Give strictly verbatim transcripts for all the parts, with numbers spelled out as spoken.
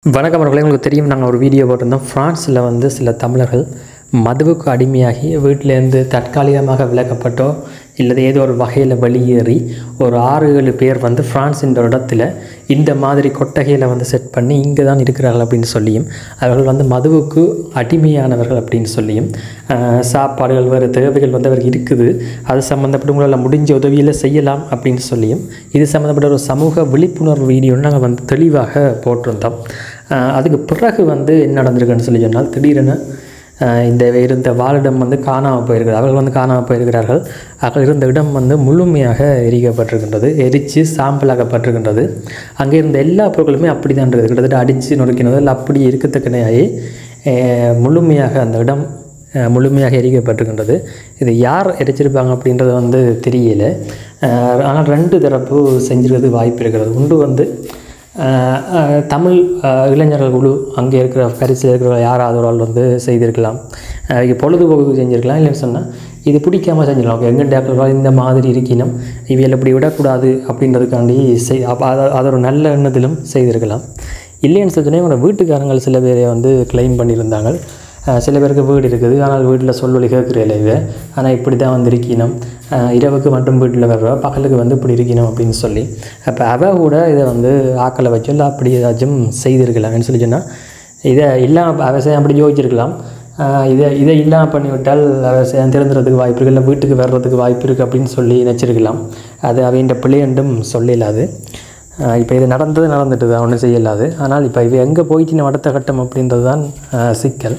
வணக்கம் அவர்களே, உங்களுக்கு தெரியும் நாங்கள் ஒரு வீடியோ போட்டிருந்தோம். ஃப்ரான்ஸில் வந்து சில தமிழர்கள் மதுவுக்கு அடிமையாகி வீட்டிலேருந்து தற்காலிகமாக விலக்கப்பட்டோ இல்லது ஏதோ ஒரு வகையில் வெளியேறி ஒரு ஆறு ஏழு பேர் வந்து ஃப்ரான்ஸின் இடத்துல இந்த மாதிரி கொட்டகையில் வந்து செட் பண்ணி இங்கே தான் இருக்கிறார்கள் அப்படின்னு சொல்லியும், அவர்கள் வந்து மதுவுக்கு அடிமையானவர்கள் அப்படின்னு சொல்லியும், சாப்பாடுகள் வேறு தேவைகள் வந்து அவருக்கு இருக்குது, அது சம்மந்தப்பட்ட உங்களால் முடிஞ்ச உதவியில் செய்யலாம் அப்படின்னு சொல்லியும் இது சம்மந்தப்பட்ட ஒரு சமூக விழிப்புணர்வு வீடியோன்னு நாங்கள் வந்து தெளிவாக போட்டிருந்தோம். அதுக்கு பிறகு வந்து என்ன நடந்திருக்குன்னு சொல்லி சொன்னால், திடீரென இந்த இருந்த வாழிடம் வந்து காணாமல் போயிருக்கிறது. அவர்கள் வந்து காணாமல் போயிருக்கிறார்கள். அவர்கள் இருந்த இடம் வந்து முழுமையாக எரிக்கப்பட்டிருக்கின்றது, எரித்து சாம்பலாக்கப்பட்டிருக்கின்றது. அங்கே இருந்த எல்லா பொருட்களுமே அப்படி தான் இருக்குது, கிட்டத்தட்ட அடித்து நொறுக்கினது இல்லை அப்படி இருக்கத்தக்கனையாகி முழுமையாக அந்த இடம் முழுமையாக எரிக்கப்பட்டிருக்கின்றது. இது யார் எரிச்சிருப்பாங்க அப்படின்றது வந்து தெரியலை. ஆனால் ரெண்டு தரப்பு செஞ்சிருக்கிறது வாய்ப்பு இருக்கிறது. ஒன்று வந்து தமிழ் இளைஞர்கள் குழு, அங்கே இருக்கிற பரிசில் இருக்கிற யாராவது ஒரு ஆள் வந்து செய்திருக்கலாம், பொழுதுபோக்கு செஞ்சுருக்கலாம். இல்லைன்னு சொன்னால் இது பிடிக்காமல் செஞ்சிடலாம். ஓகே, எங்கள் டேக்கள் இந்த மாதிரி இருக்கணும், இவையில் இப்படி விடக்கூடாது அப்படின்றதுக்காண்டி செய் அதை அதை ஒரு நல்ல எண்ணத்திலும் செய்திருக்கலாம். இல்லைன்னு சொன்னே அவங்களோட வீட்டுக்காரங்கள் சில பேரை வந்து கிளைம் பண்ணியிருந்தாங்க. சில பேருக்கு வீடு இருக்குது, ஆனால் வீட்டில் சொல்வழி கேட்குறதில்ல இதை, ஆனால் இப்படி தான் வந்து இருக்கணும், இரவுக்கு மட்டும் வீட்டில் வர்ற பகலுக்கு வந்து இப்படி இருக்கணும் அப்படின்னு சொல்லி. அப்போ அவ கூட இதை வந்து ஆக்களை வச்சு இல்லை அப்படி ஏதாச்சும் செய்திருக்கலாம்னு சொல்லி சொன்னால், இதை இல்லாமல் விவசாயம் அப்படி யோசிச்சிருக்கலாம். இதை இதை இல்லாமல் பண்ணிவிட்டால் விவசாயம் திறந்துறதுக்கு வாய்ப்பு இருக்குது, இல்லை வீட்டுக்கு வர்றதுக்கு வாய்ப்பு இருக்குது அப்படின்னு சொல்லி நினச்சிருக்கலாம். அது அவைன்ற பிள்ளையண்டும் சொல்லலாது. இப்போ இது நடந்தது நடந்துட்டு தான், ஒன்றும் செய்யலாது. ஆனால் இப்போ இவ எங்கே போயிட்டு நம்ம அடுத்த கட்டம் அப்படின்றது தான் சிக்கல்.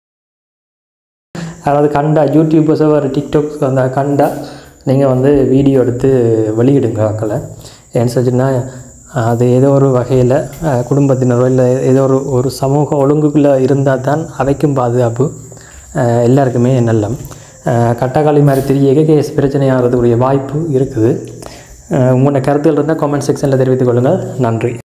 அதாவது கண்டா யூடியூப்பர்ஸோ ஒரு டிக்டாக் அந்த கண்டா நீங்கள் வந்து வீடியோ எடுத்து வெளியிடுங்க மக்களை. ஏன்னு சொல்லிச்சுன்னா அது ஏதோ ஒரு வகையில் குடும்பத்தினரோ இல்லை ஏதோ ஒரு ஒரு சமூக ஒழுங்குக்குள்ளே இருந்தால் தான் அவைக்கும் பாதுகாப்பு, எல்லாருக்குமே நல்லம். கட்டக்காளி மாதிரி தெரிய கேஸ் பிரச்சனையாகிறதுக்குரிய வாய்ப்பு இருக்குது. உங்களோட கருத்துக்கள் இருந்தால் கமெண்ட் செக்ஷனில் தெரிவித்துக் கொள்ளுங்கள். நன்றி.